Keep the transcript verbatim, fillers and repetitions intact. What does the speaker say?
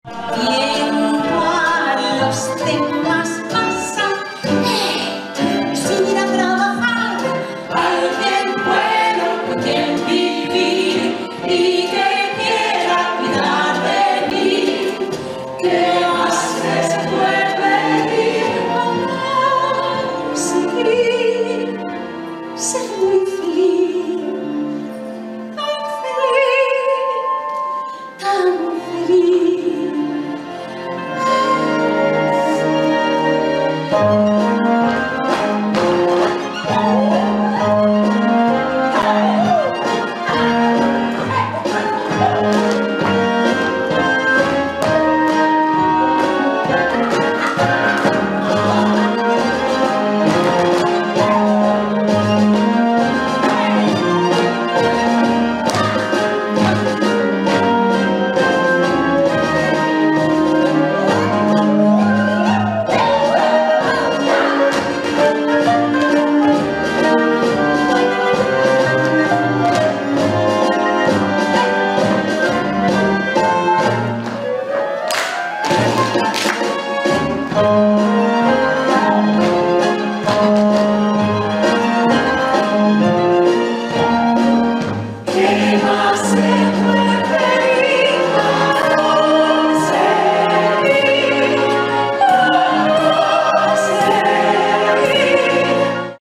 Tiempo a los demás pasa sin ir a trabajar. Alguien bueno, quien vivir y que quiera cuidar de mí, que más les puede pedir. Amar, seguir, ser muy feliz, tan feliz, tan feliz. Oh